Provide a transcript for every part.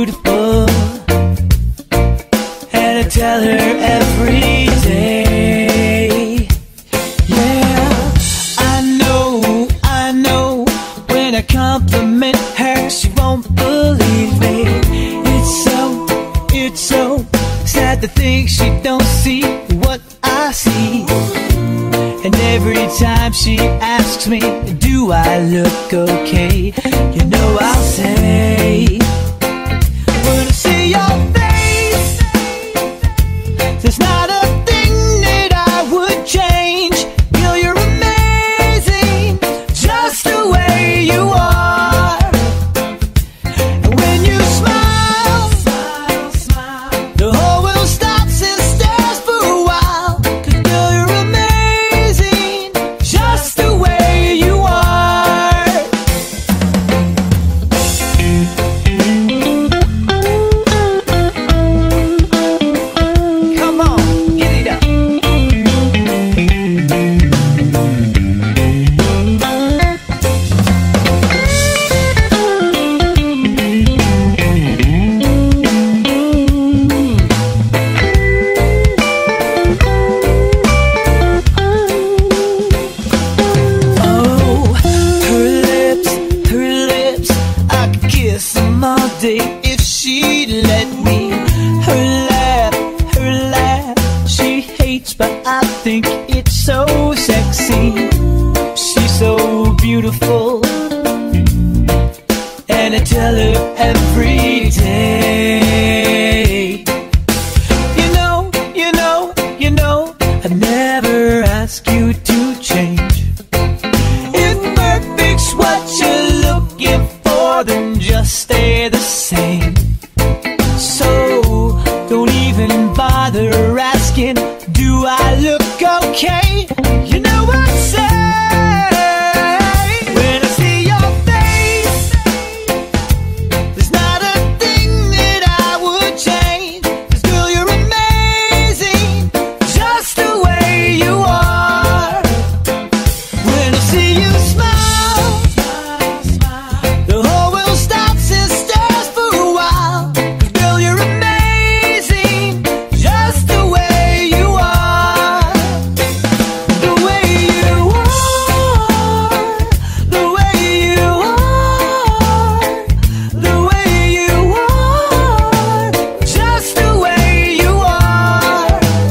beautiful, and I tell her every day. Yeah, I know, when I compliment her, she won't believe me. It's so sad to think she don't see what I see. And every time she asks me, do I look okay? You know I'll say, when I see your face, there's not a thing that I would change. Girl, you're amazing, just the way you are. And when you smile, the whole world stops and stares for a while. 'Cause girl, you're amazing, just the way you are. Come on, get it up. Oh, her lips, I could kiss them all day if she'd let me. Her laugh, she hates, but I think it's so sexy. She's so beautiful, and I tell her every day. You know, I never ask you to change. If perfect's what you're looking for, then just stay the same. So don't even bother asking, do I look okay? You know what I say. When I see your face, there's not a thing that I would change. 'Cause girl, you're amazing, just the way you are. When I see you smile, the whole world stops and stares for a while. 'Cause girl, you're amazing, just the way you are. The way you are, the way you are, the way you are, just the way you are.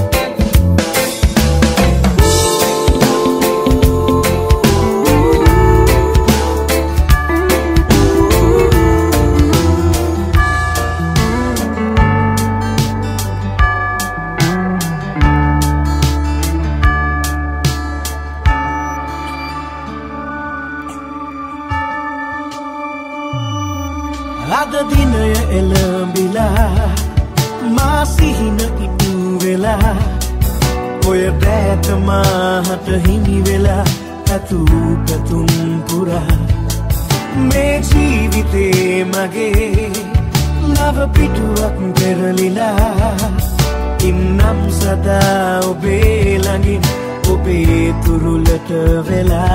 අද දිනය එළඹිලා මා සිහින ඉටු වෙලා ඔය දැත මාහට හිමි වෙලා ඇතු පැතුම් පුරා මේ ජීවිතේ මගේ නව පිටුවක් පෙරලිලා ඉන්නම් සදා ඔබේ ළඟින් ඔබේ තුරුලට වෙලා.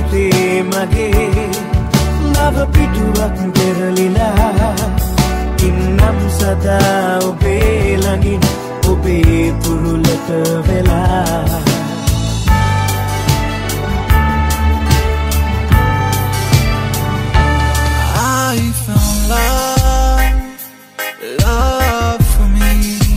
ජීවිතේ මගේ නව පිටුවක් පෙරලිලා ඉන්නම් සදා ඔබේ ළඟින් ඔබේ පුරුලට වෙලා I found love for me.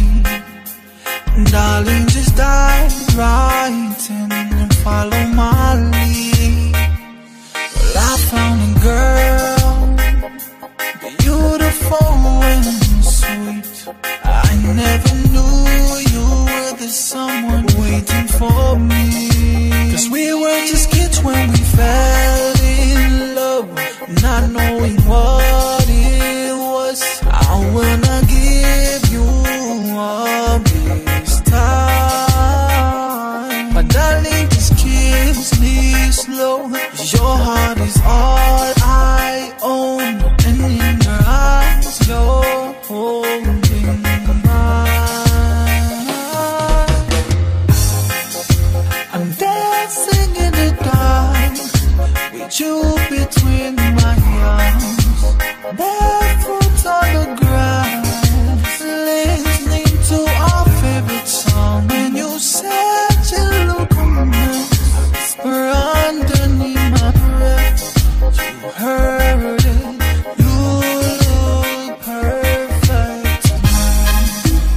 Darling, just dive right in and follow my lead. Well, I found a girl, beautiful and sweet. I never knew you were the someone waiting for me. 'Cause we were just kids when we fell in love, not knowing what it was. I wanna give you all this time, but darling, just kiss me slow. Your heart is all I own, and in your eyes you're holding mine. I'm dancing in the dark with you between my arms, barefoot on the ground, listening to our favorite song. When you said you look a mess, whisper underneath my breath, you heard it, you look perfect tonight.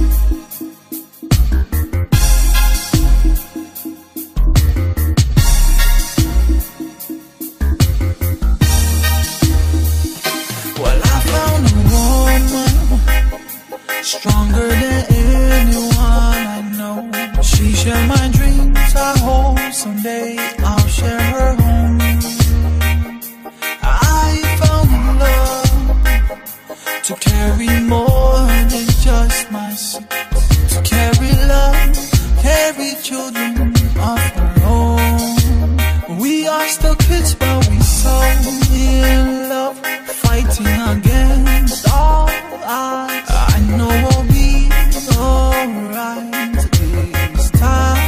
Well, I found a woman stronger than anyone I know. She shared my dreams. I hope someday I'll share her home. I found love to carry more than just my secrets, to carry love, carry children of our own. We are still kids, but we so in love, fighting against all odds. I know we'll be alright this time.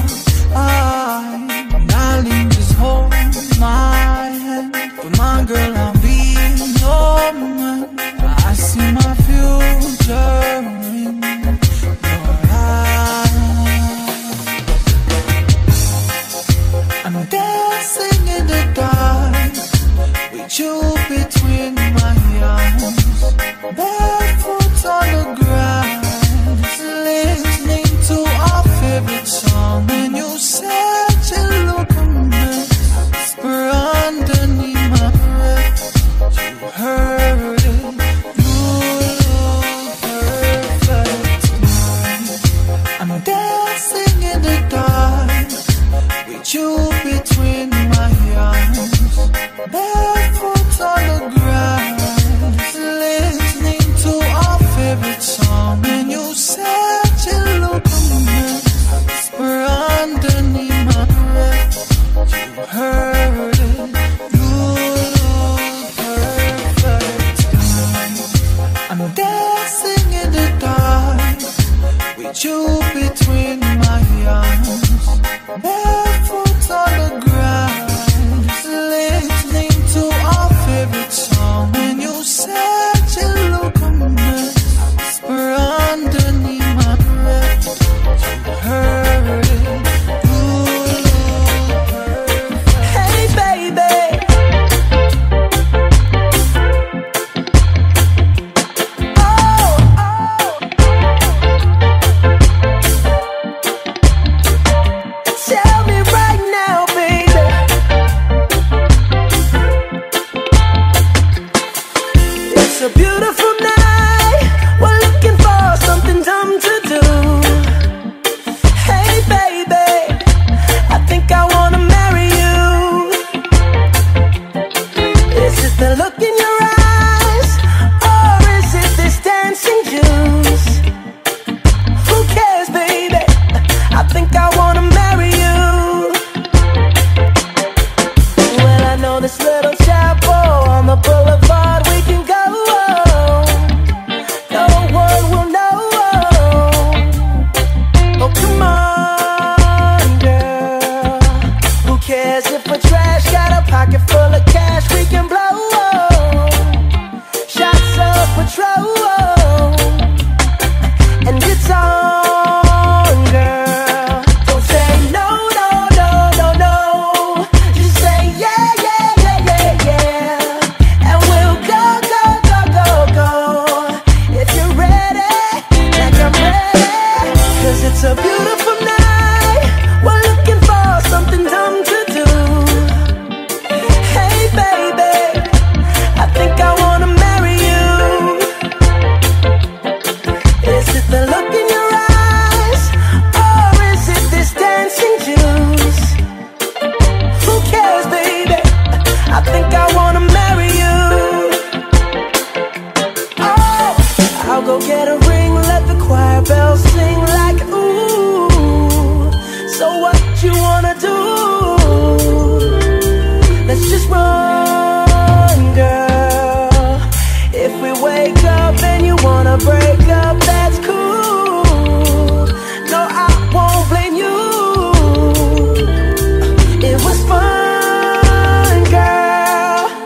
Darling, just hold my hand. For my girl, I'll be your man. I see my future in your eyes. I'm dancing in the dark with you between my arms, barefoot on the ground, listening to our favorite song. When you said you look a mess, whisper underneath my breath, you heard it, you look perfect tonight. I'm dancing in the dark with you between my arms, barefoot on the ground, listening to for trash, got a pocket full of cash we can blow. Shots of Patrol, and it's on, girl. Don't say no, no, no, no, no. Just say yeah, yeah, yeah, yeah, yeah. And we'll go, go, go, go, go. If you're ready, like I'm ready. 'Cause it's a beautiful night. We're looking for something dumb to do. Hey baby, I think I wanna marry you. Is it the look in your eyes, or is it this dancing juice? Who cares, baby? I think I wanna marry you. Oh, I'll go get a ring, let the choir bells sing like ooh. So what you wanna do? Let's just run, girl. If we wake up and you wanna break up, that's cool. No, I won't blame you. It was fun, girl.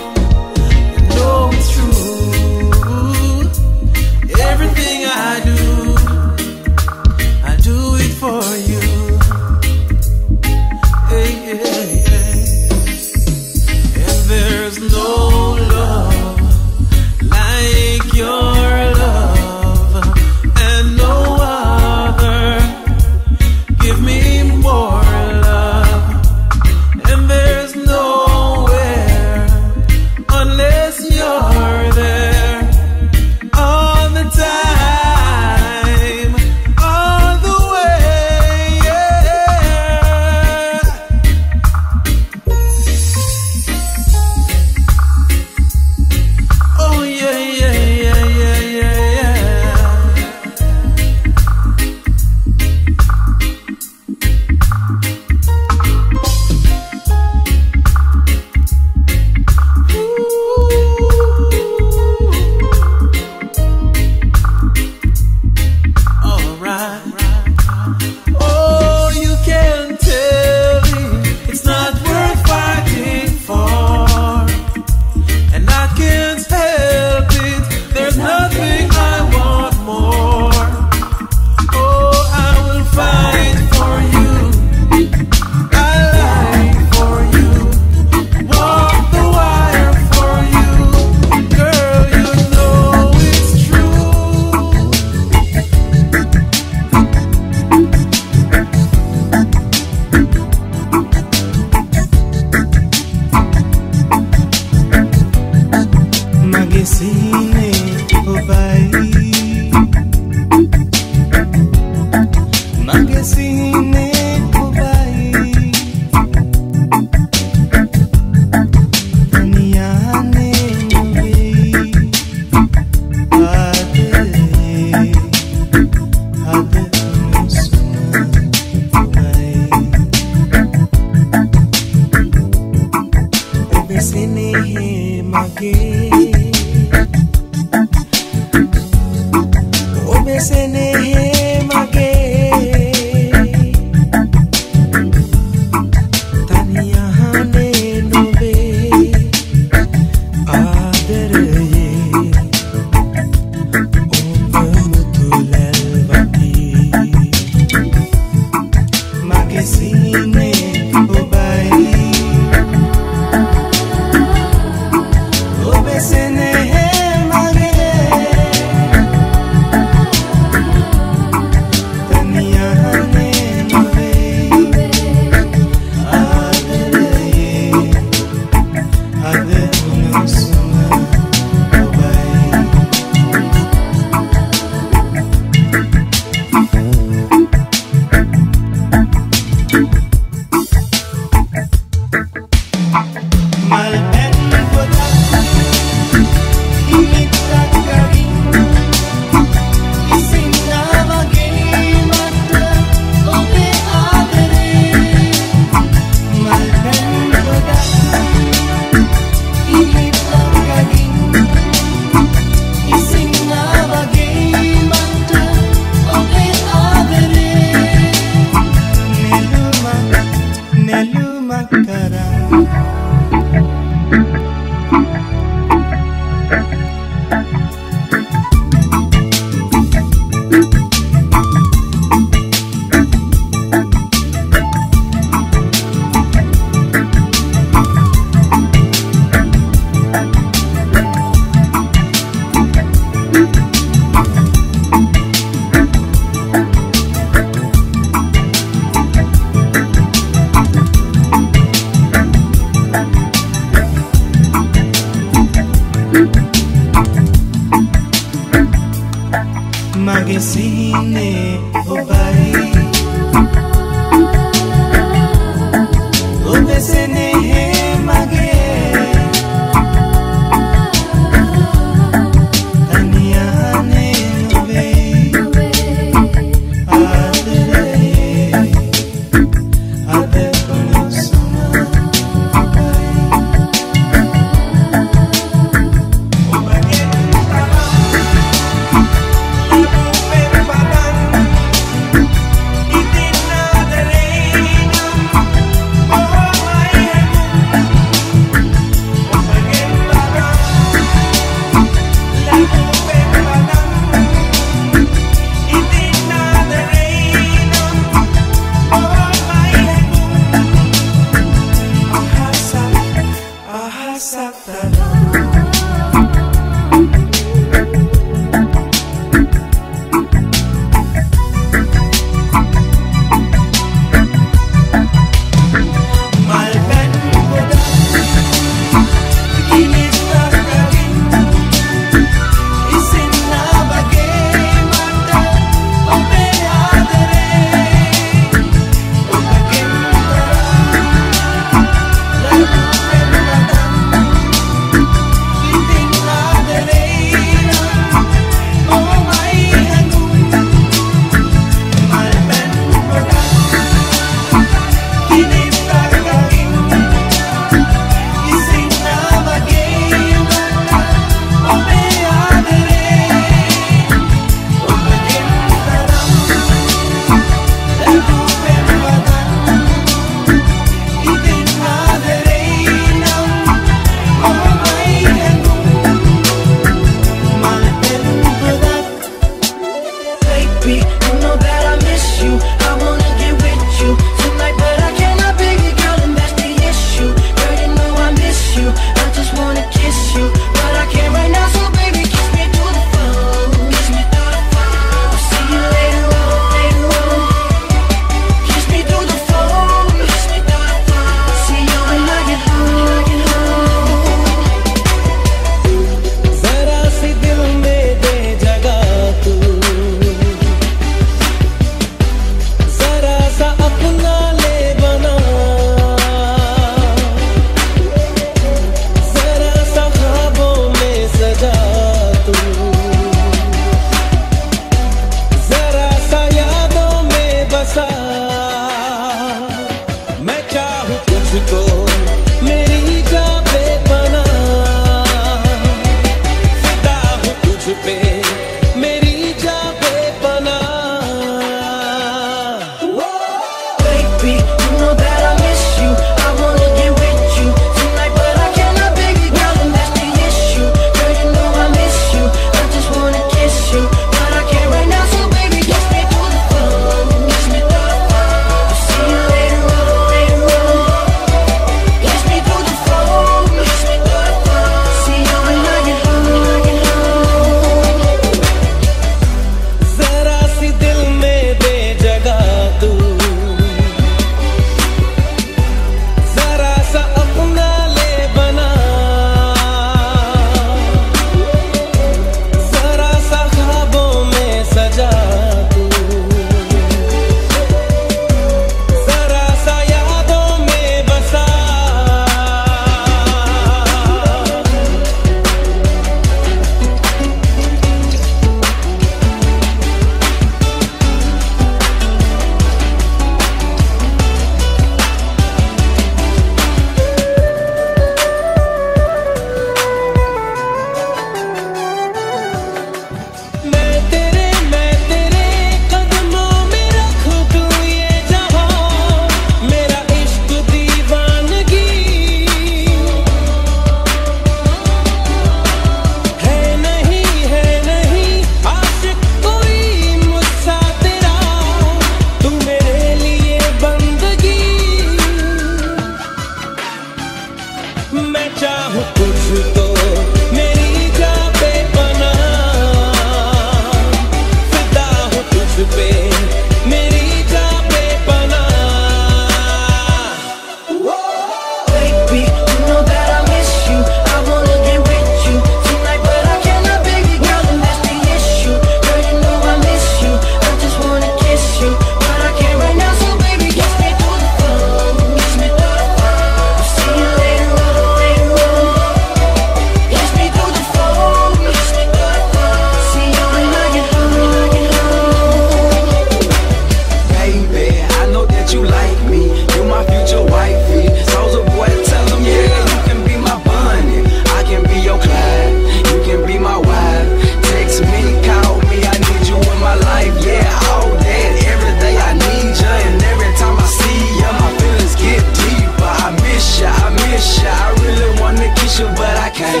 miss ya, I miss ya. I really wanna kiss you, but I can't.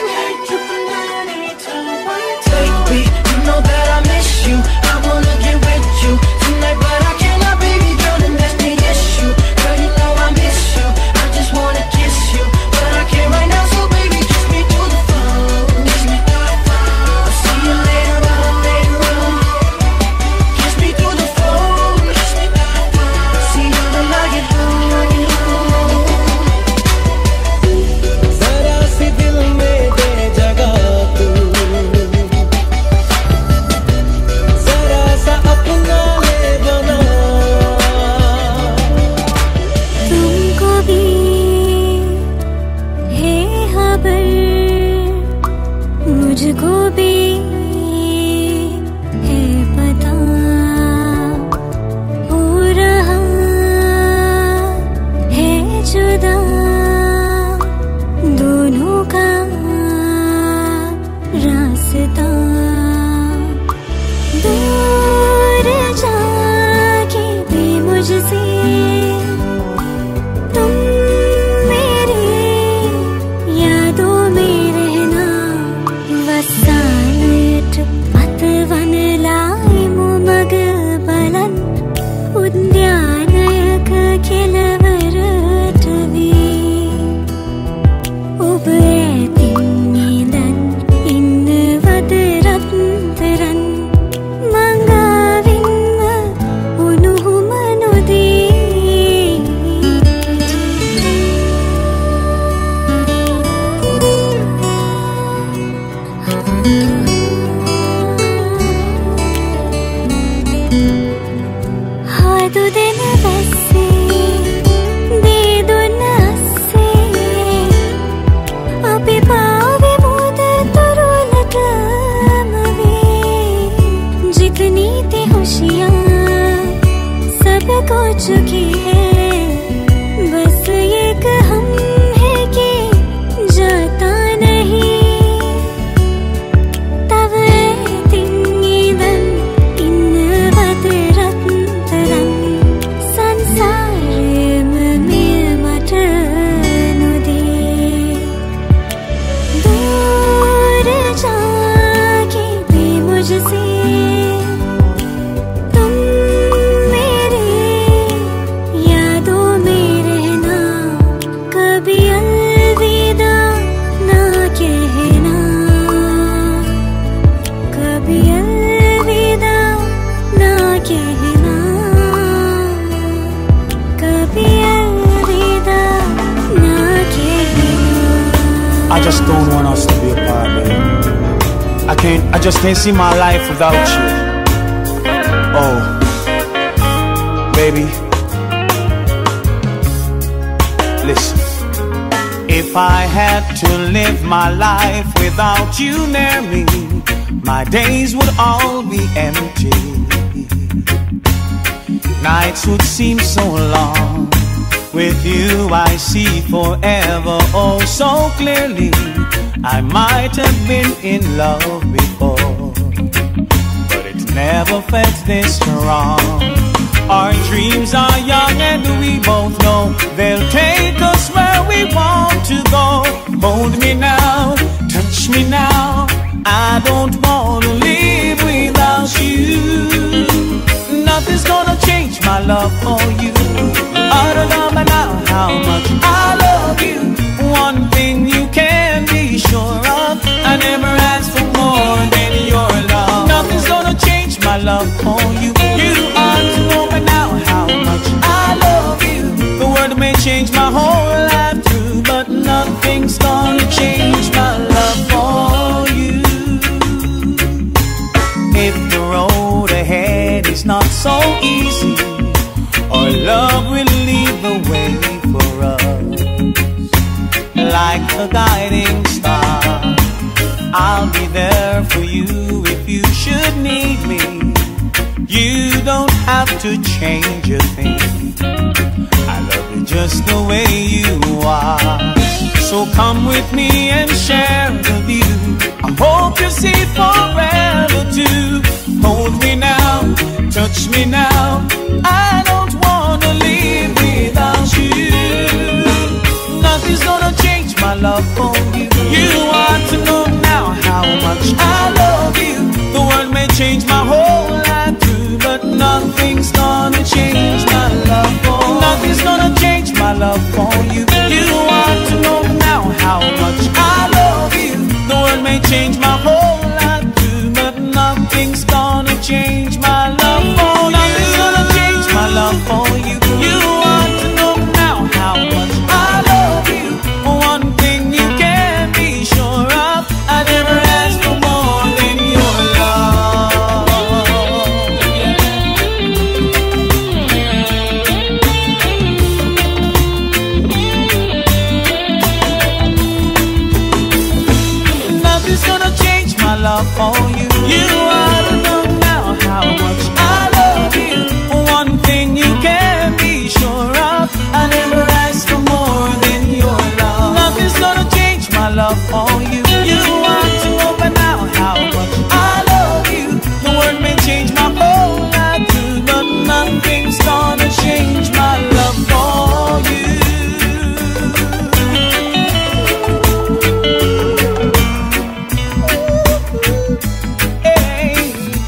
Take me, you know that I miss you. I wanna get with you tonight, but I cannot, baby girl, and that's the issue. Girl, you know I miss you. I just wanna kiss you, but I can't right now. So baby, kiss me through the phone. Kiss me through the phone. I'll see you later on, later on. Kiss me through the phone. Kiss me through the phone. See you when I get home. जरा सी दिल में दे जगह तू, जरा सा अपना ले बना। तुमको भी है खबर, मुझको भी है पता, हो रहा है जुदा दोनों का रास्ता। दूर जाके भी मुझसे तुम मेरी यादों में रहना। वसायट अतवन लाइमु मग बलन उद्यानयक खिलवरटवी उबैतिनीदन इन्वद रत्नरन मंगाविन्म उनुहुमनुदी। हादु दिन बसे दीदुन हसे अभी पावे मुद तुरुलट मवे। जितनी ते खुशियाँ सबको चुकी है, बस एक हम है कि जाता नहीं। तब तिंगीदन इन्वद रत्नरन संसार में मटनुदी। दूर जाके भी मुझसे तुम मेरी यादों में रहना। कभी अलविदा ना कहना, कभी अलविदा ना कहना, कभी अलविदा ना कहना। I just don't want us to be apart, baby. I just can't see my life without you. Oh, baby, listen. If I had to live my life without you near me, my days would all be empty. Nights would seem so long. With you I see forever oh so clearly. I might have been in love before, but it never felt this strong. Our dreams are young and we both know they'll take us where we want to go. Hold me now, touch me now, I don't want to live without you. Nothing's gonna change my love for you. I don't know by now how much I love you. One thing you can be sure of, I never asked for more than your love. Nothing's gonna change my love for you. You ought to know by now how much I love you. The world may change my whole life too, but nothing's gonna change my love for you. If the road ahead is not so easy, our love will lead the way for us. Like a guiding star, I'll be there for you if you should need me. You don't have to change a thing. I love you just the way you are. So come with me and share the view. I hope you see forever too. Hold me now, touch me now, I don't wanna live without you. love for you. You want to know now how much I love you. The world may change my whole life too, but nothing's gonna change my love for you. Nothing's gonna change my love for you. You want to know now how much I love you. The world may change my whole life too, but nothing's gonna change my love for you. Nothing's gonna change my love for you. You want to know now how much I love you. One thing you can be sure of, I never asked for more than your love. Nothing's gonna change my love for you. You ought to know now how much I love you. One thing you can be sure of, I never asked for more than your love. Nothing's gonna change my love for you. You want to know by now how much I love you. The world may change my whole life too, but nothing's gonna change my love for you. Hey,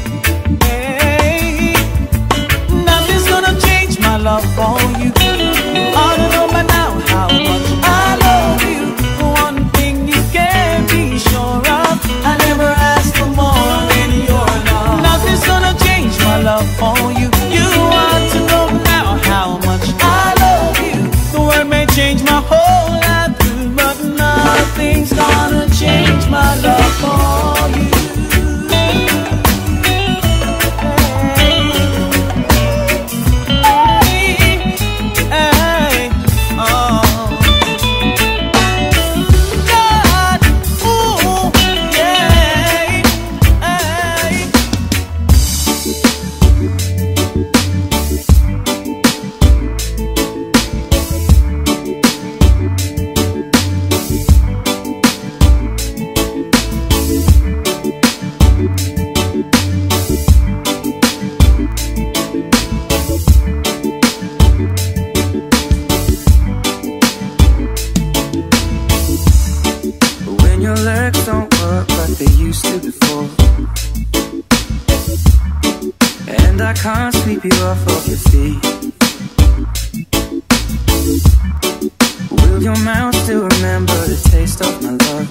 hey, nothing's gonna change my love for you. You ought to know by now how much I love you. One thing you can be sure of, I never asked for more than your love. Nothing's gonna change my love for you. You want to know now how much I love you. The world may change my whole life too, but nothing's gonna change my love for you. Hey, oh. God, ooh, yeah, hey. When your legs don't work like they used to before, and I can't sweep you off of your feet, will your mouth still remember the taste of my love?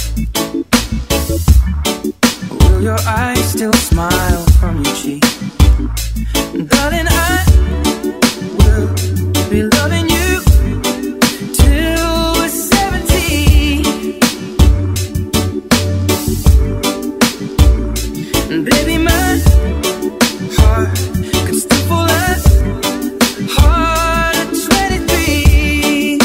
Will your eyes still smile from your cheek? Darling, I will be loving you till we're 70. And baby, my heart could still fall as hard at 23.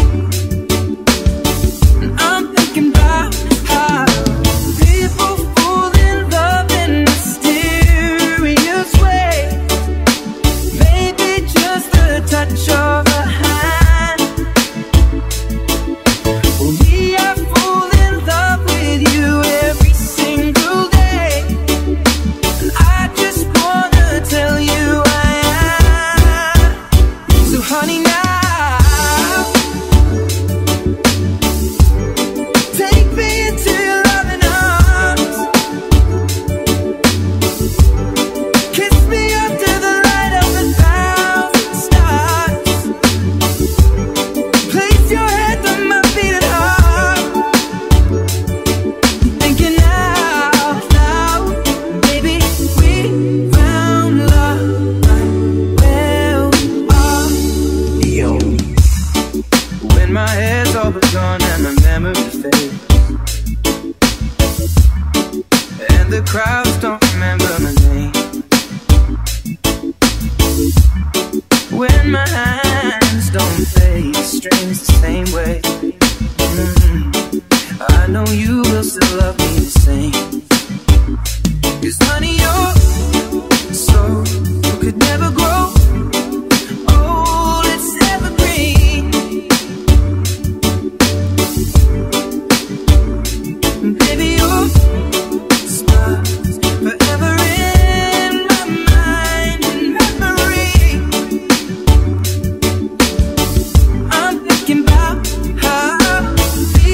And I'm thinking about how people fall in love in mysterious ways. Maybe just a touch of a hand. Well, me, I fall in love with you every single day. And I just wanna tell you I am. So honey, now take me into your loving arms. Kiss me under the light of 1,000 stars. Place your head on my beating heart. Thinking out loud, baby, we found love right where we are. Yo. When my hair's all but gone and my memory fades, and the crowds don't remember my name, when my hands don't play strings the same way, I know you will still love me the same. 'Cause honey, your soul could never grow old, it's evergreen. Baby, your smile's forever in my mind and memory. I'm thinking about how we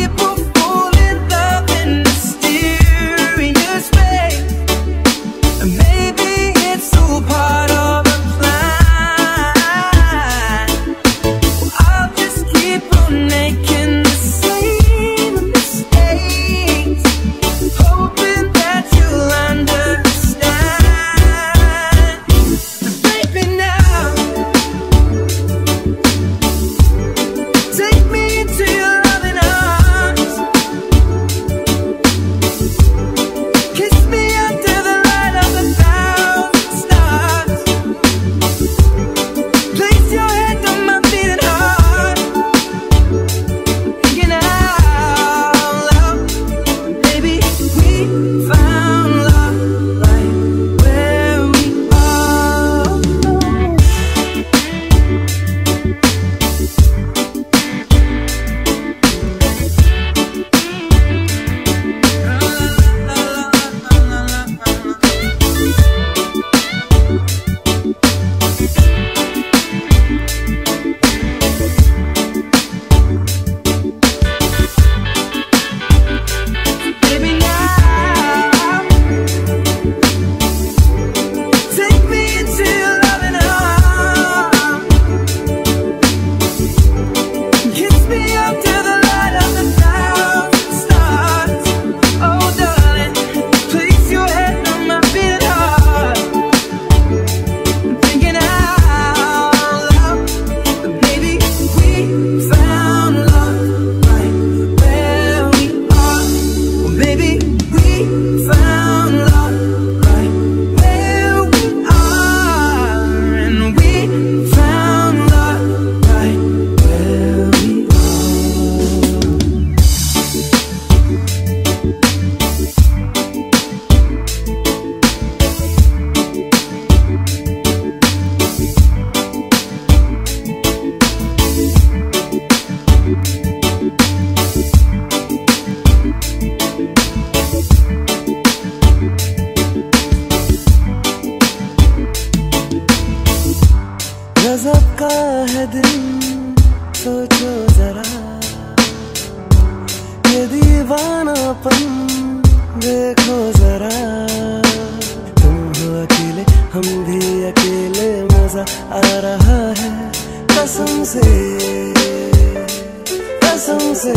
कसम से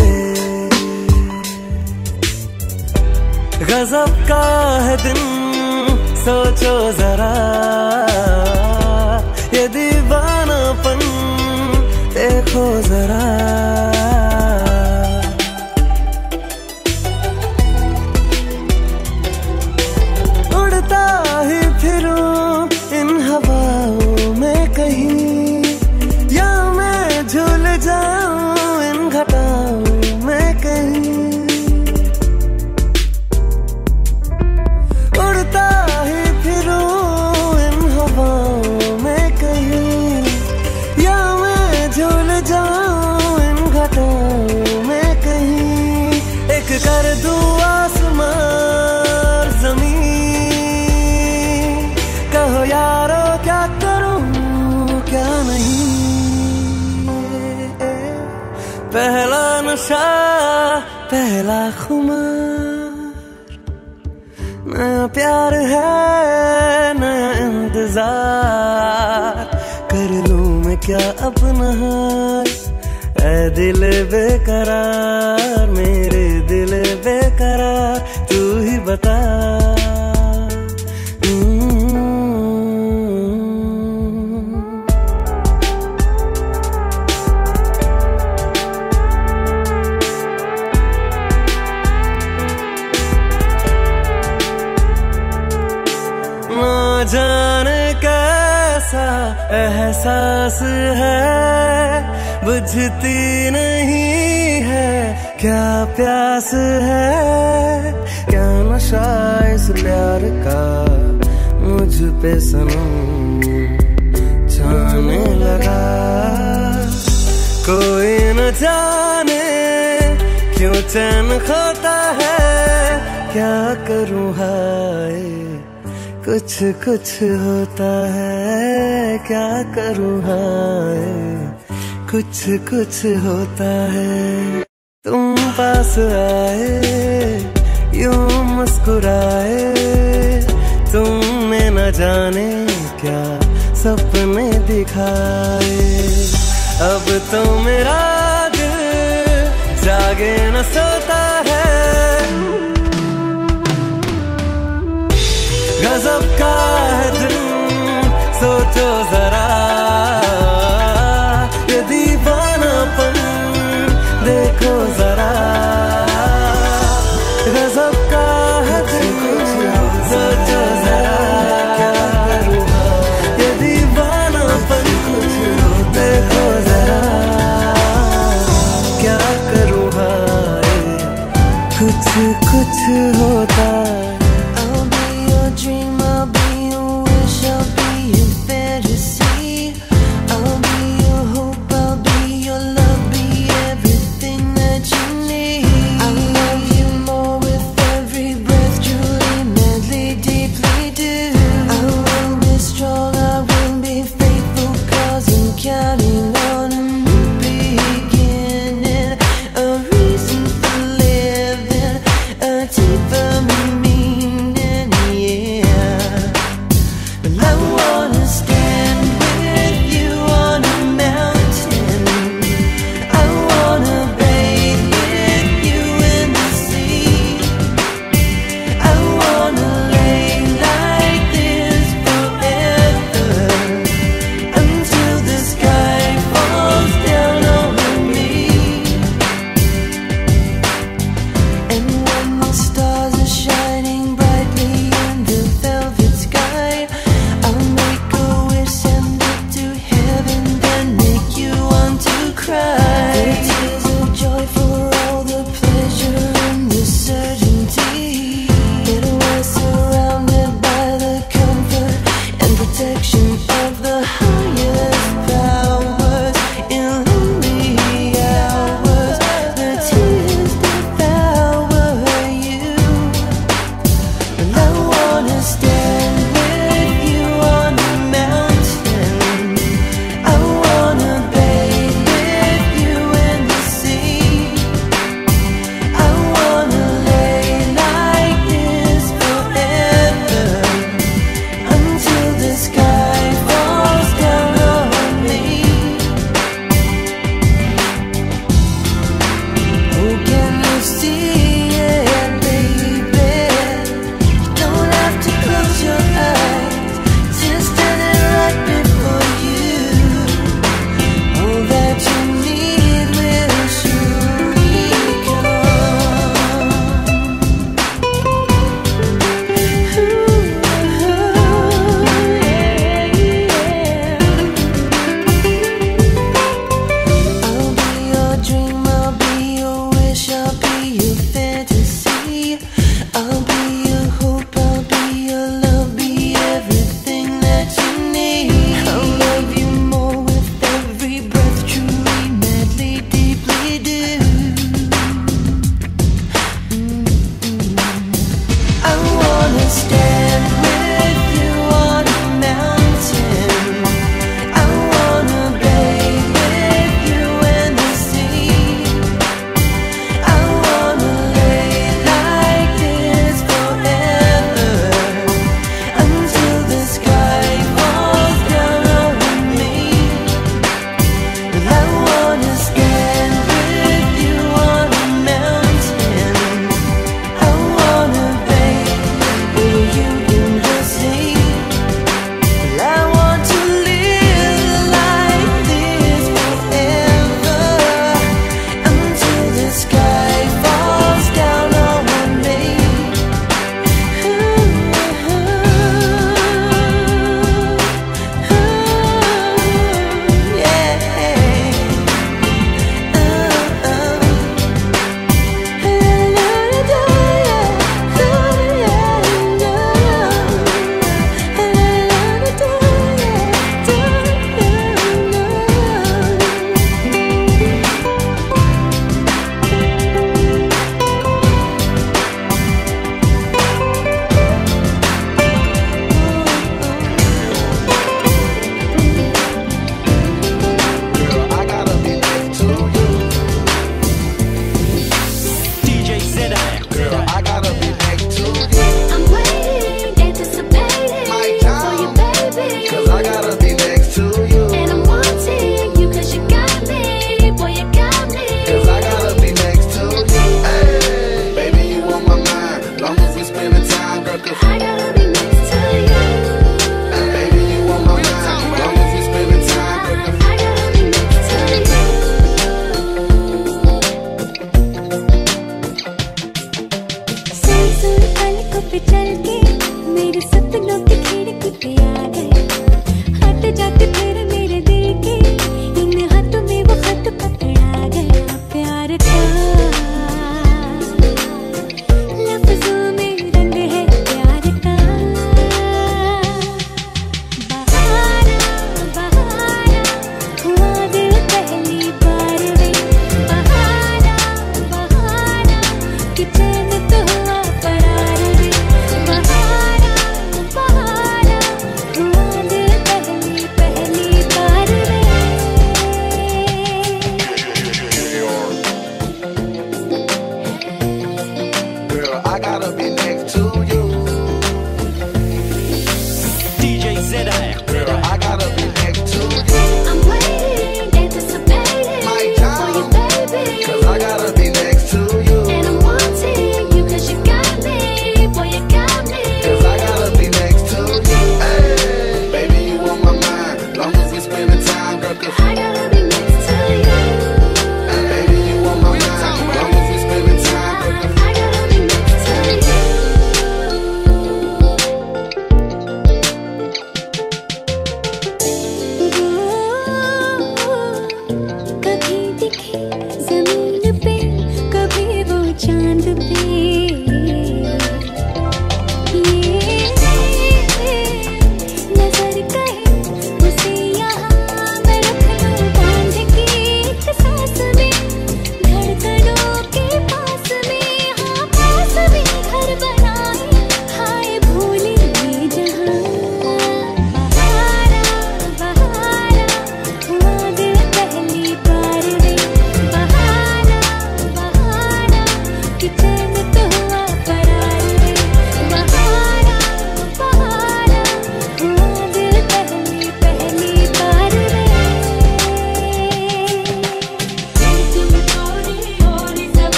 गजब का है दिन, सोचो जरा ये दीवानापन देखो जरा। उड़ता ही फिरूं इन हवाओं में कहीं, या मैं झूल जाऊं इन घटाओं में कहीं। उड़ता ही फिरूं इन हवाओं में कहीं, या मैं झूल जाऊं इन घटाओं में कहीं। एक कर दूं आसमान ज़मीन, कहो यारो क्या करूं क्या नहीं। पहला नशा पहला खुमार, नया प्यार है नया इंतजार। कर लूं मैं क्या अपना हाल, ऐ दिल बेकरार मेरे दिल बेकरार, तू ही बता। ना जाने कैसा एहसास है, बुझती नहीं है क्या प्यास है। क्या नशा इस प्यार का मुझ पे सनम छाने लगा। कोई न जाने क्यों चैन खोता है, क्या करूं हाय कुछ कुछ होता है। क्या करूं हाय कुछ कुछ होता है। तुम पास आए यूं मुस्कुराए, तुमने न जाने क्या सपने दिखाए। अब तो मेरा दिल जागे न सोता है। गजब का है दिन, सोचो जरा ये दीवानापन देखो जरा। गजब का है दिन, सोचो जरा क्या करूं ये दीवानापन देखो जरा। क्या करूं हाय कुछ कुछ होता है। For me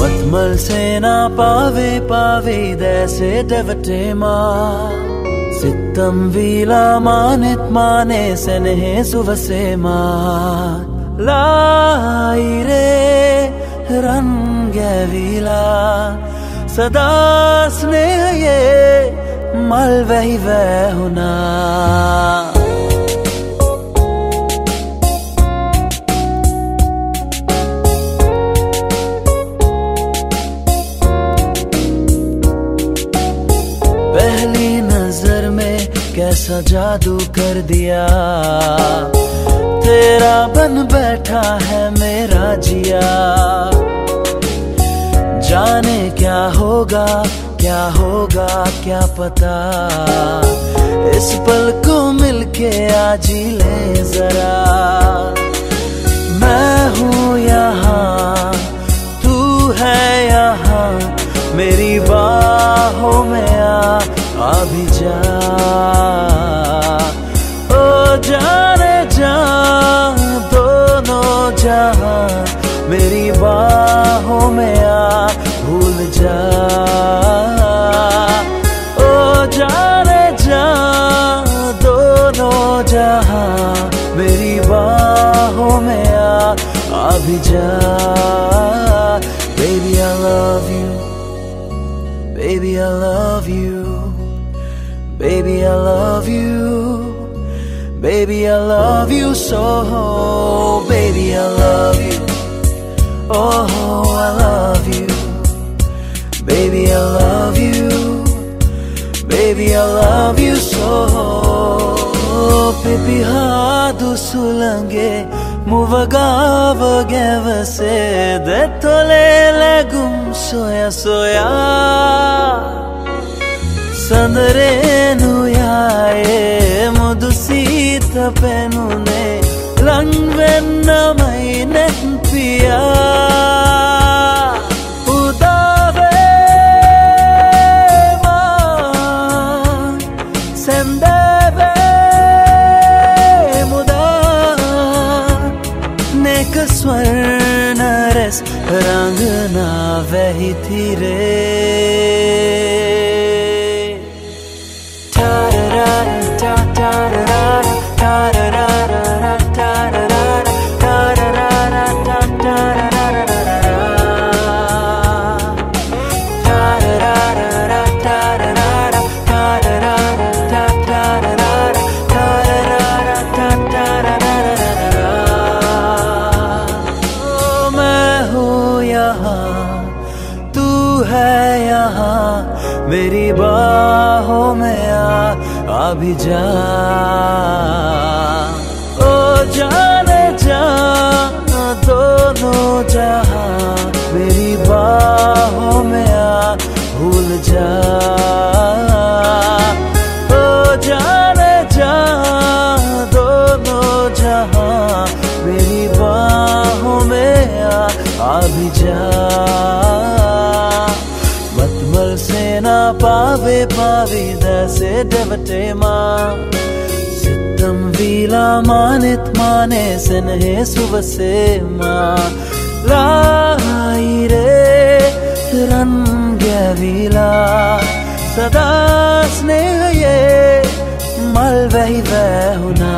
मल से ना पावे पावे दैसे डवटे माँ सितम वीला मानित माने सनहे सुवसे माँ लाई रे रंग वीला सदा स्नेह ये मल वही वह होना पहली नजर में कैसा जादू कर दिया तेरा बन बैठा है मेरा जिया जाने क्या होगा क्या पता इस पल को मिलके आज ही ले जरा मैं हूँ यहाँ तू है यहाँ मेरी बाहों में आ भी जा ओ जाने जा दोनों जहां मेरी बाहों में आ भूल जा ओ जाने जा दोनों जहां मेरी बाहों में आ भी जा baby I love you baby I love you baby I love you baby I love you so baby I love you oh I love you baby I love you baby I love you so baby hadu sulange muvagavage vase de tole legum soya soya Sandarenu yae mudusita penune langvenna maine piya udave ma sendeve muda nek swarnares rangna vehi thire मेरी बाहों में आ भी जा ओ जाने जा दोनों जहां मेरी बाहों में आ भूल जा ओ जाने जा दोनों जहां मेरी बाहों में आ भी जा से ना पावे पावे दैसे डवटे माँ सितम वीला मानित माने सनहे सुवसे माँ लाई रे रंग वीला सदा स्नेह ये मल वही वह होना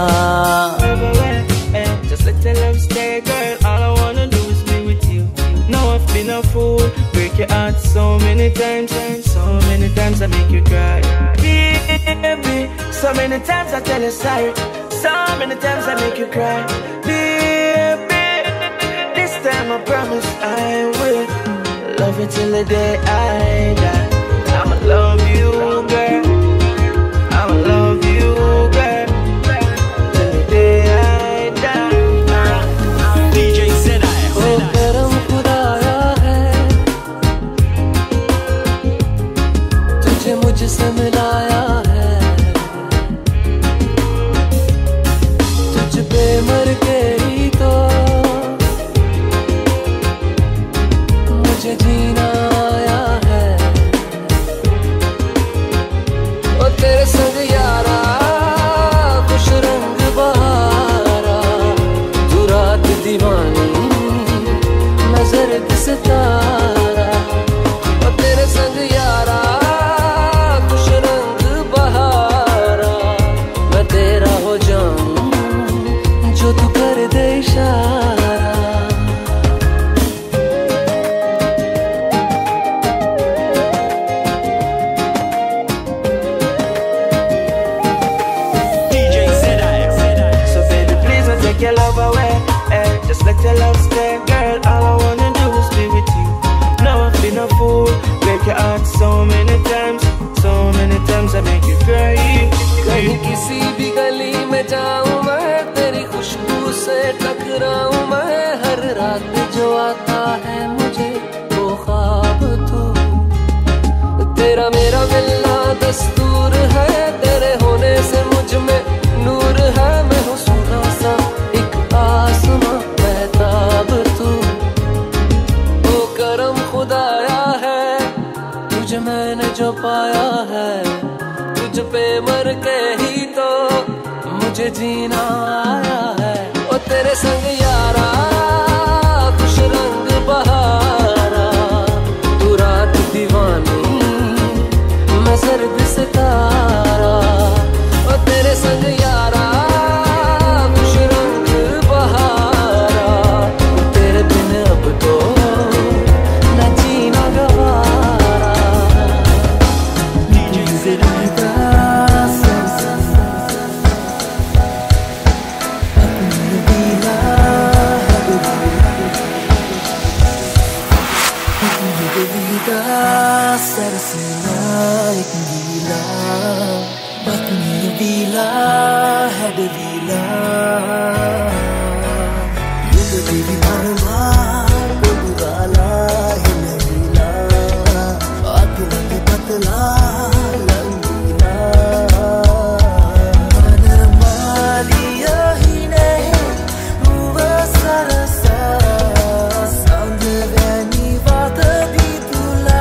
Just let the love stay, girl. All I wanna do is be with you. No, I've been a fool. Break your heart so many times I make you cry. Baby, so many times I tell you sorry. So many times I make you cry. Baby, this time I promise I will love you till the day I die. I'ma love you, girl. I'ma love you, girl. Till the day I die. DJ said I. मुझसे मिलाया है तुझ पे मर के ही तो मुझे जीना आया है ओ तेरे संग यारा खुश रंग बहारा तू रात दीवानी नजर दिसता किसी भी गली में जाऊं मैं, तेरी खुशबू से टकराऊं मैं। हर रात जो आता है मुझे वो ख्वाब तू, तेरा मेरा मिलना दस्तूर है। तेरे होने से मुझ में नूर है। मैं हूँ सोना सा एक आसमां महताब तू। वो करम खुदाया है तुझे मैंने जो पाया है। तुझ पे मर के ही तो मुझे जीना आया है। ओ तेरे संग यारा खुश रंग बहारा, तू रात दीवानी मैं सर्द सितारा। ओ तेरे संग यारा खुश रंग बहारा, तेरे बिन अब तो न जीना गवारा। सरसना एक गीला अपनी दिला है दिला। युग दिली बार बुगाला है नगीला, बात मत पतला लंगीला। नरमालिया ही नहीं हुआ सरसा, सांझ वैनी बात दी तुला।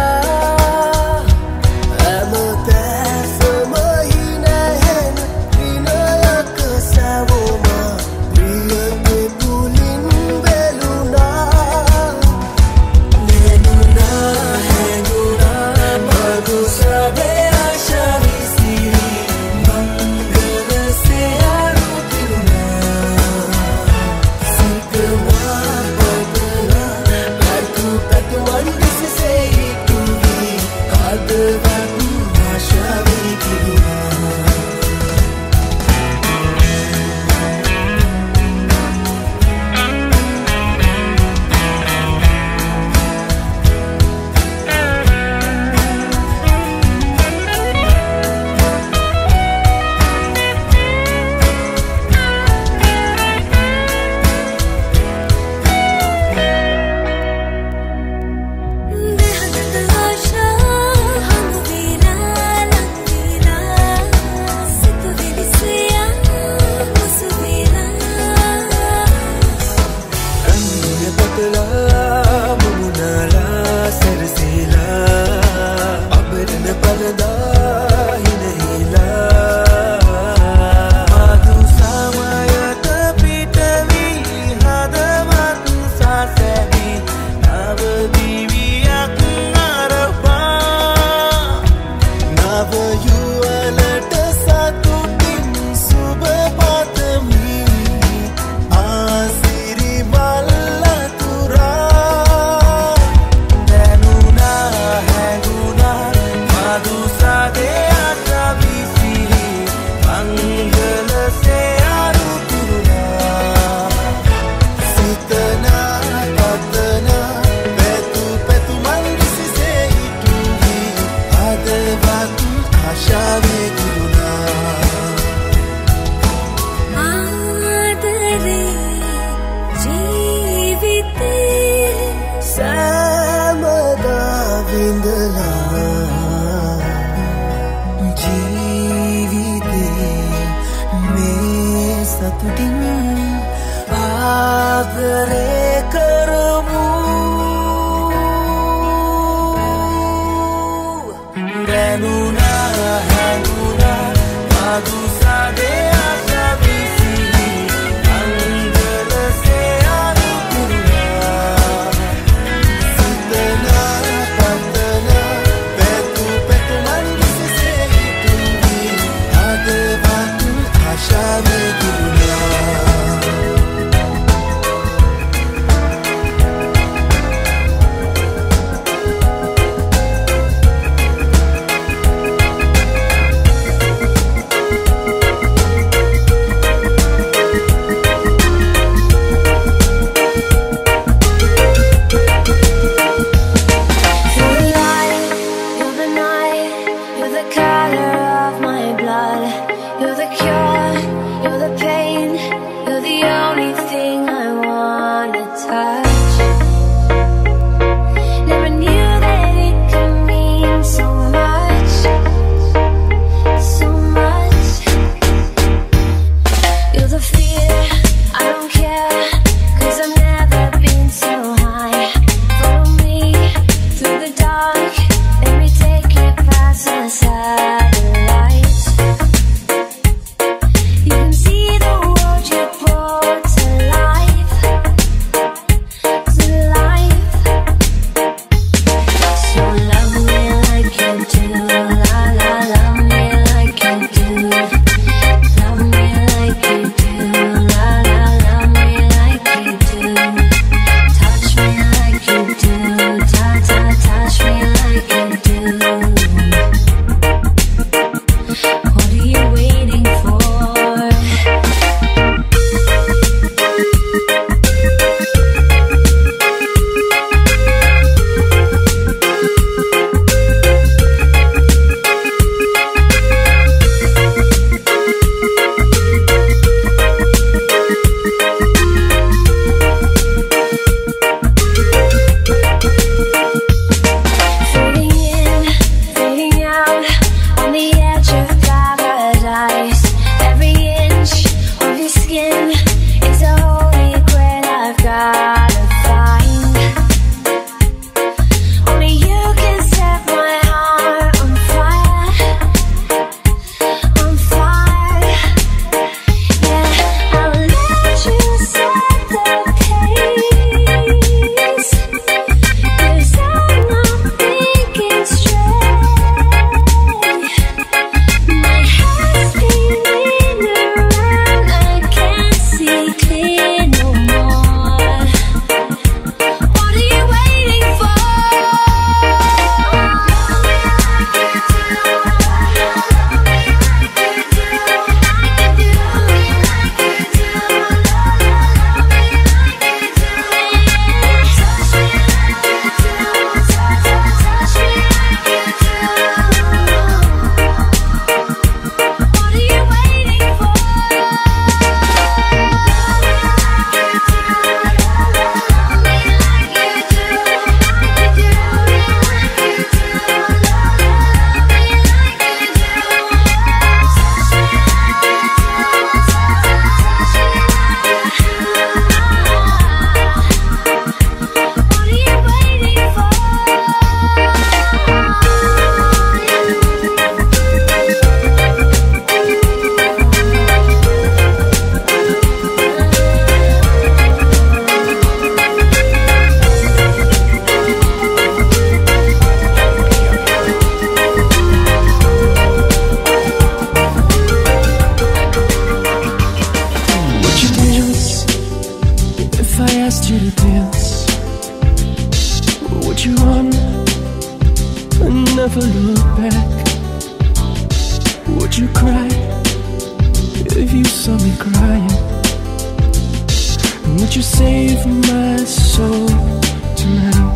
run and never look back? Would you cry if you saw me crying? Would you save my soul tonight?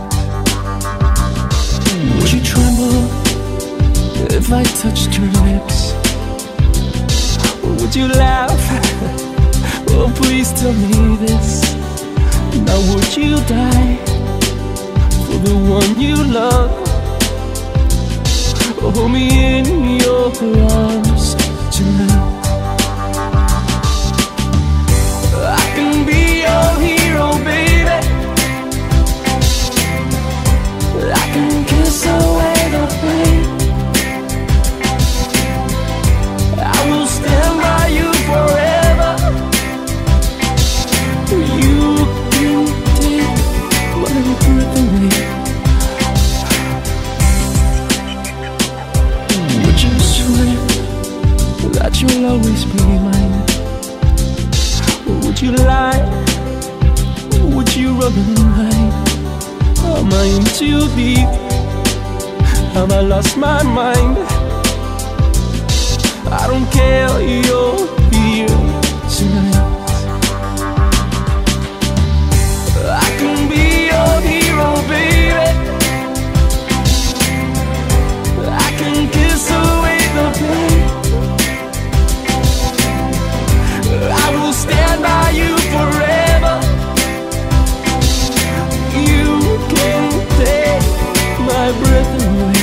Would you tremble if I touched your lips? Or would you laugh? Oh, please tell me this. Now would you die for the one you love? Or hold me in your arms tonight? I can be your hero, baby. I can kiss away the pain. I will stand by you forever. You can take my breath away. Would you swear that you'll always be mine? Or would you lie? Would you run and hide? Am I in too deep? Have I lost my mind? I don't care, you're here tonight. I can be your hero, baby. I can kiss away the pain. I will stand by you forever. You can take my breath away.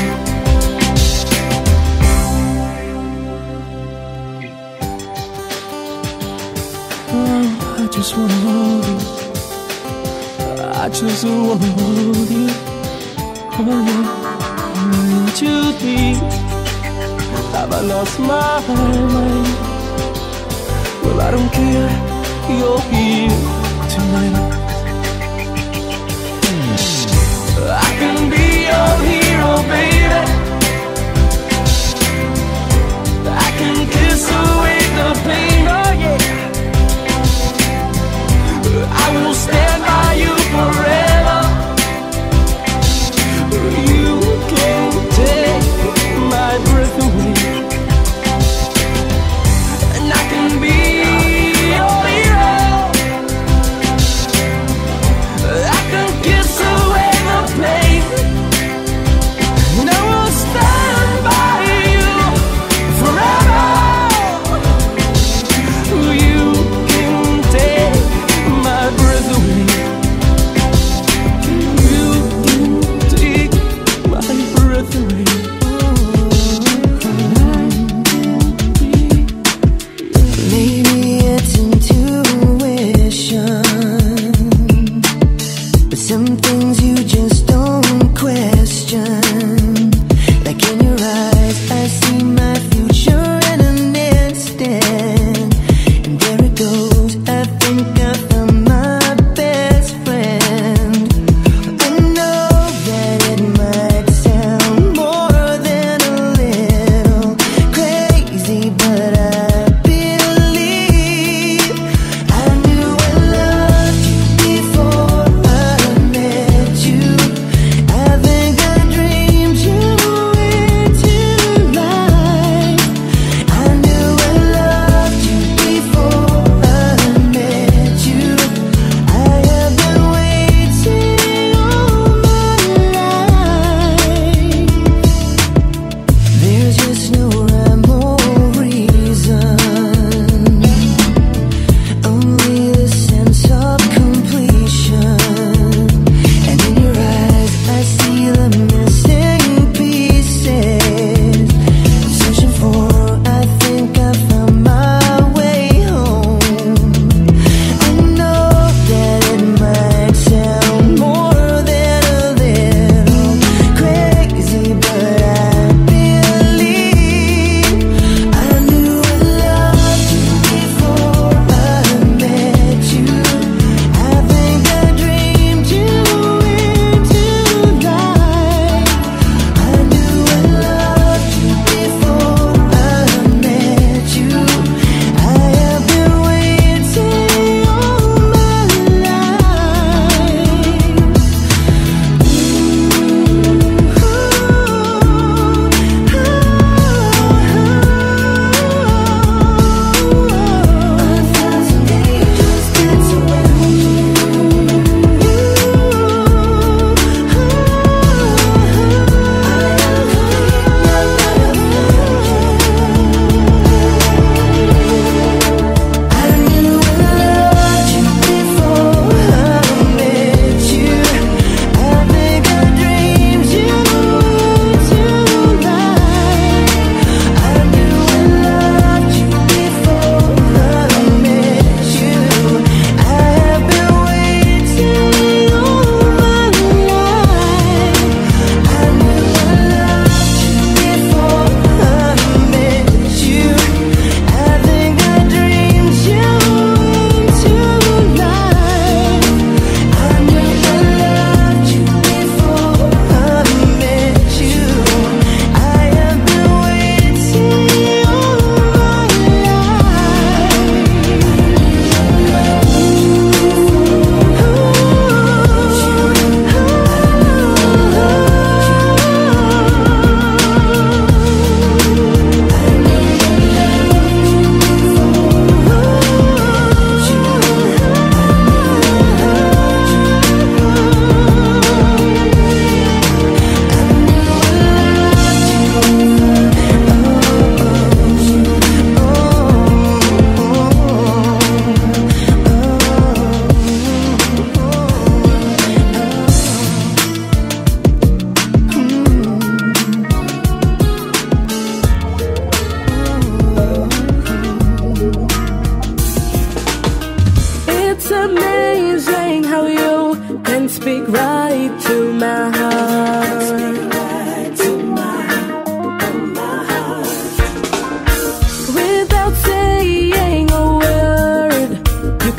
Oh, I just wanna hold you. I just wanna hold you. Oh yeah, I'm in too deep. Have I lost my mind? Well, I don't care, you're here tonight. I can be your hero, baby. I can kiss away the pain, oh yeah. I will stand by you forever. You can take my breath away. And I can be your hero. I can kiss away the pain.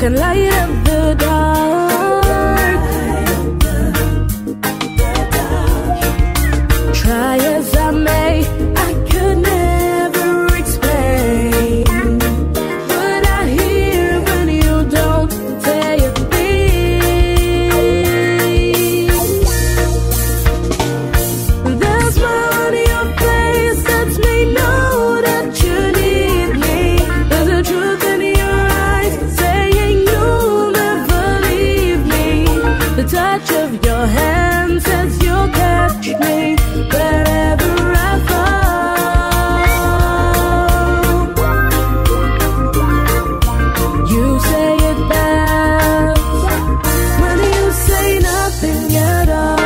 and light up the dark. Try as I may, I could never explain what I hear when you don't say a thing. There's smile on your face lets me know that you need me. There's a truth in your eyes saying you'll never leave me. The touch of your hand says you'll catch me wherever I fall. You say it best when you say nothing at all.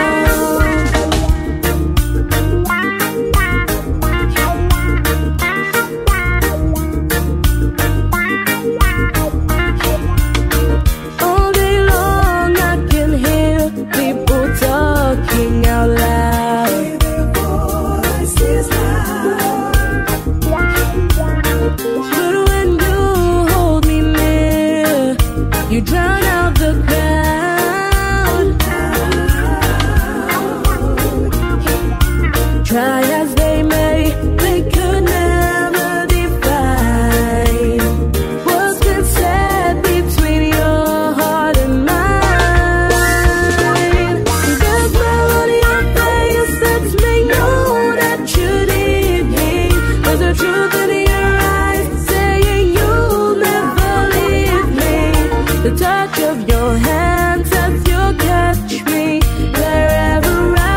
All day long I can hear people talking out loud. But when you hold me near, you drown out the crowd. Try as they may, they could never define what's been said between your heart and mine. The smile on your face lets me know that you need me. There's a truth in your eyes saying you'll never leave me. The touch of your hand says you'll catch me wherever I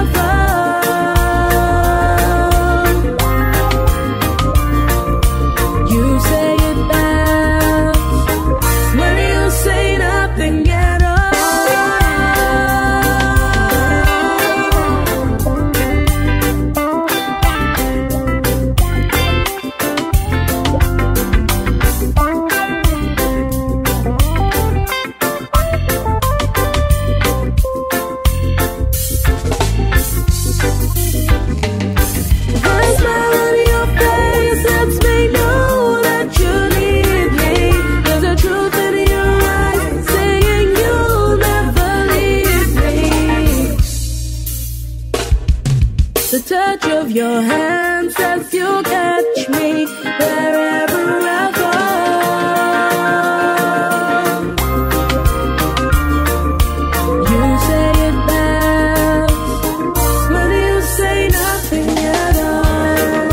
fall. You say it best when you say nothing at all. The smile on your face lets me know that you need me. There's a truth in your eyes saying you'll never leave me. The touch of your hand says you'll catch me wherever I fall. You say it best when you say nothing at all.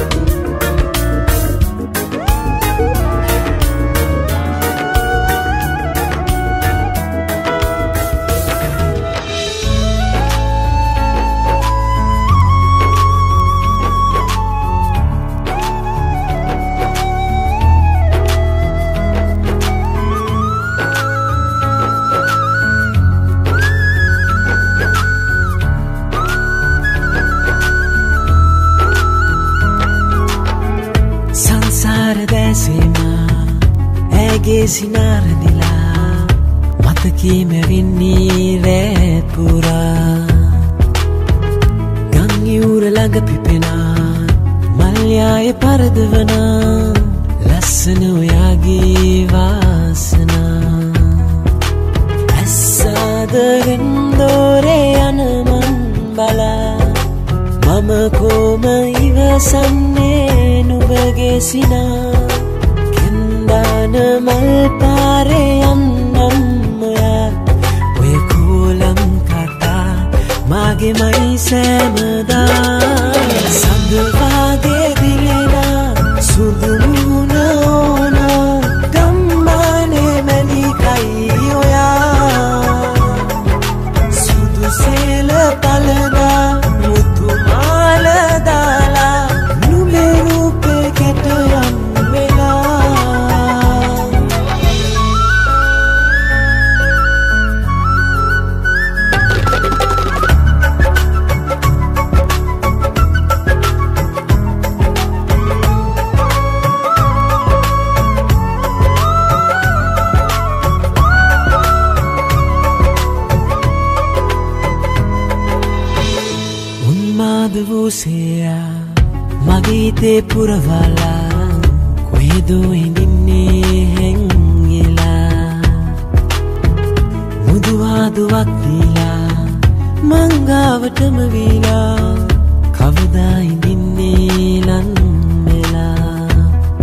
සංසාර දැසීමා ඇගේ සිනාර දිලා මතකීම වෙන්නේ රැත් පුරා ගම් යූර ළඟ පිපෙනා මල්යාය පරදවනා ලස්සන ඔයාගේ වාසනා ඇස්සාදගෙන් දෝරේ යන මන් බලා මම කොම ඉවසන්නේ නුඹගේ සිනා කෙන්දාන මල් පාරේ යන්නම් ඔයා ඔය කෝලම් කතා මාගේමයි සෑමදා සඳ වාගේ දිලෙනා සුදු මුණ ඕනා ගම්මානේ මැලිකයි ඔයා සුදු සේල පලදා මුතු මාල දාලා නුඹේ රූපේ කෙට යම් වෙලා උන්මාද වූසෙයා මගේ හිතේ පුරවලා කොහෙදෝ ඉඳින්නේ හැංගිලා දුවාදුවක් දීලා මංගාවටම වීලා කවදා ඉඳින්නේ ලන් වෙලා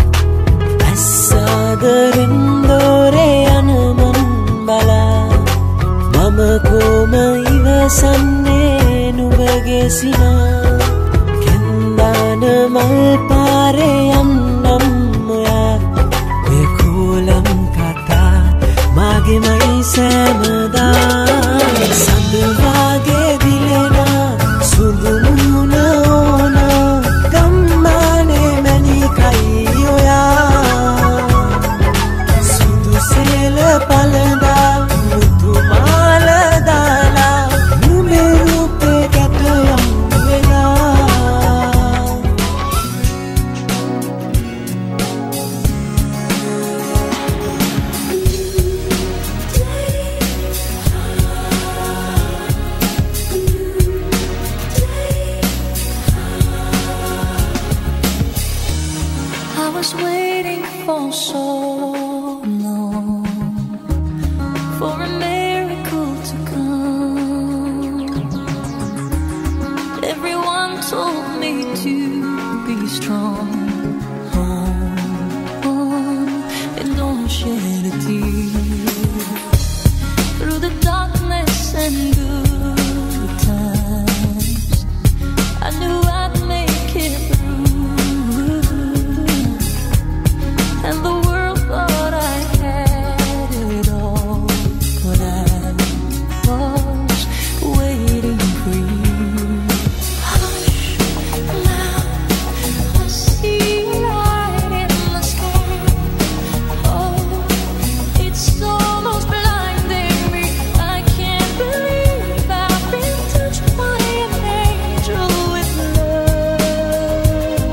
ඇස්සාදරින් දෝරේ යන මන් බලා මම කොම ඉවසන්නේ නුඹගේ සිනා කෙන්දාන මල් පාරේ යන්නම් ඔයා ඔය කෝලම් කතා මාගෙමයි සෑමදා සඳ වාගේ දිලෙනා සුදු මුණ ඕන ගම්මානේ මැණිකයි ඔයා සුදු සෙල පළඳා මුතු මාල දාලා නුඹේ රූපේ ගැටයම් වෙලා I was waiting for so long for a miracle to come. Everyone told me to be strong. Hold on and don't shed a tear. Through the darkness and good times, I knew I'd make it through. And the world thought I had it all, but I was waiting for you. Hush, now I see light in the sky. Oh, it's almost blinding me. I can't believe I've been touched by an angel with love.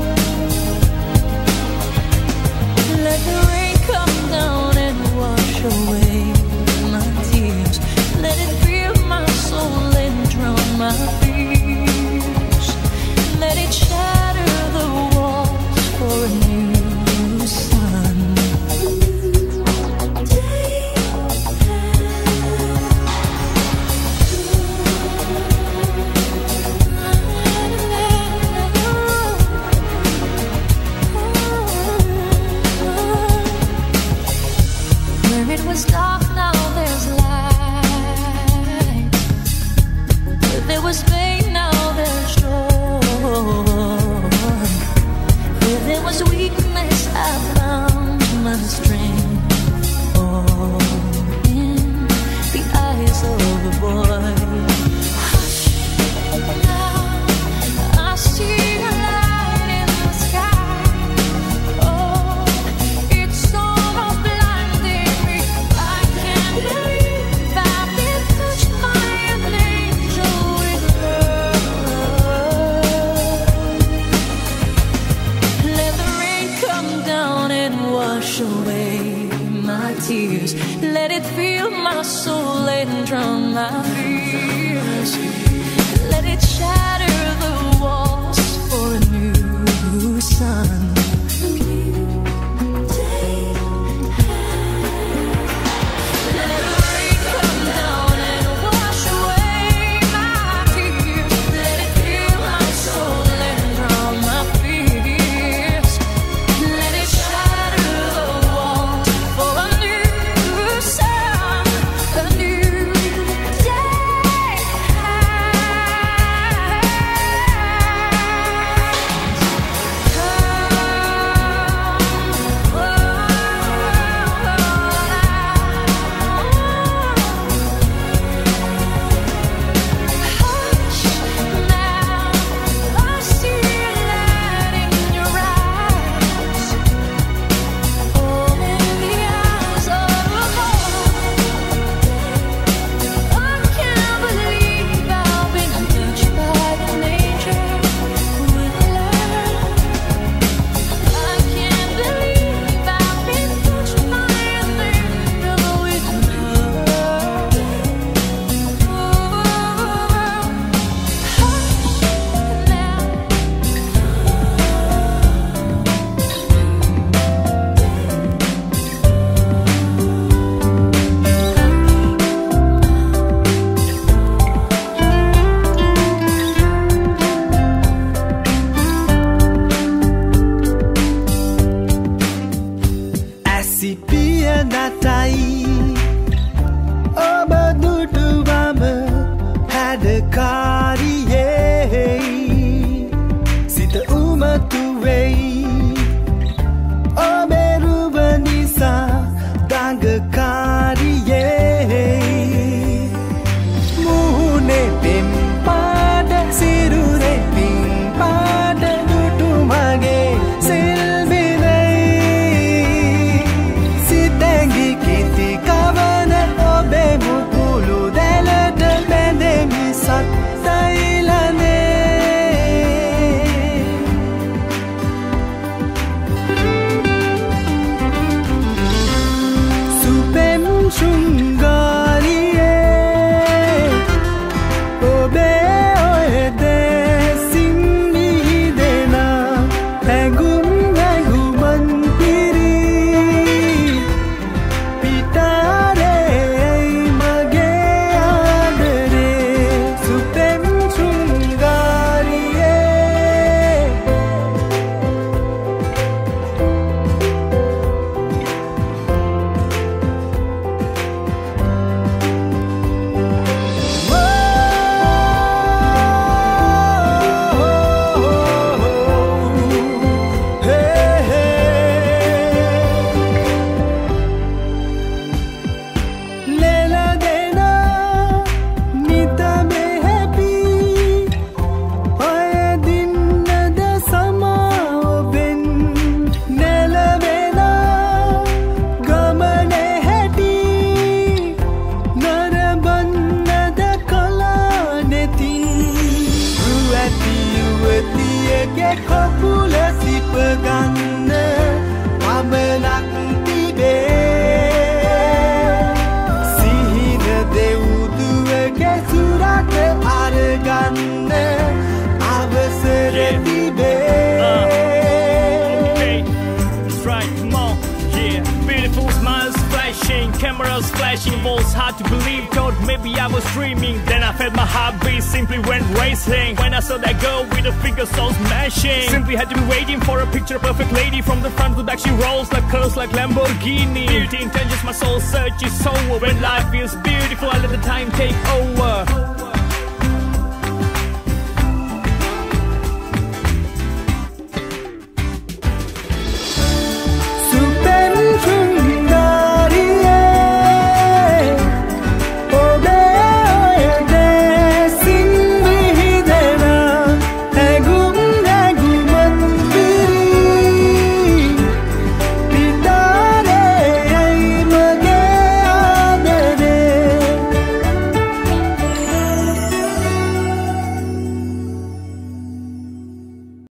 Let the rain come down and wash away my tears. Let it fill my soul and drown my fears. Let it shatter the walls for a new sun. Where it was dark, now there's light. Where there was pain, now there's joy. Where there was weakness, I found my strength. Oh, in the eyes of a boy. Hush, now I see a light in the sky. Oh, it's almost blinding me. I can't believe I've been touched by an angel with love. Let the rain come down and wash away my tears. Let it fill my soul and drown my fears. Let it shatter the walls for a new sun. Let the rain come down and wash away my tears. Let it fill my soul and drown my fears. Let it shatter the walls for a new sun, a new day. ප්‍රියගේ කකුල සිපගන්න පමණක් තිබේ සිහින දෙව්දුවගේ සුරට අරගන්න අවසර තිබේ Cameras flashing, balls hard to believe. Thought maybe I was dreaming. Then I felt my heartbeat simply went racing. When I saw that girl with a figure so smashing, simply had to be waiting for a picture perfect lady. From the front to back she rolls like curls like Lamborghini. Beauty intelligence, my soul searches over. When life feels beautiful, I let the time take over.